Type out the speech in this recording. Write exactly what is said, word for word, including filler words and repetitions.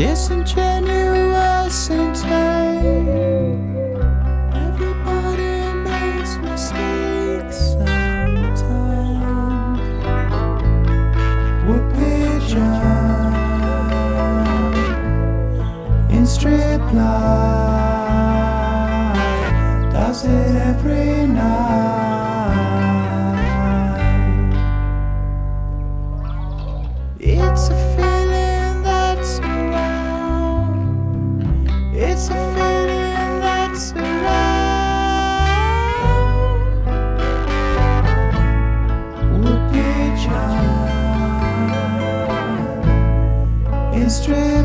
disingenuous in time. Everybody makes mistakes sometimes. Woodpigeon in strip line does it every night. It's a feeling that's around. It's a feeling that's around. Woodpigeon in strip